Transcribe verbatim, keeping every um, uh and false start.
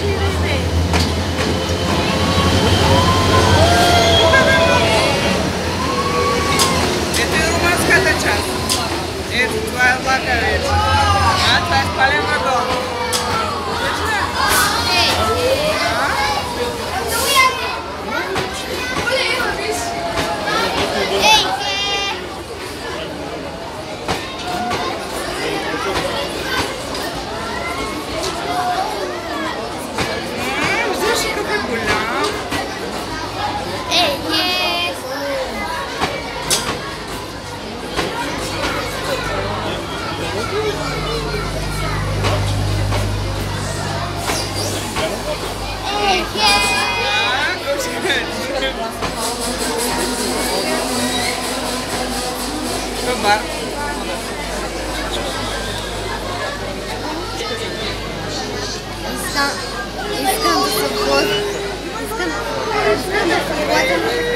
Это и румынская дача. Это твоя лаковица. А твоя спаленная дома. Coba. Искам, искам да се вода. Искам, искам да се вода.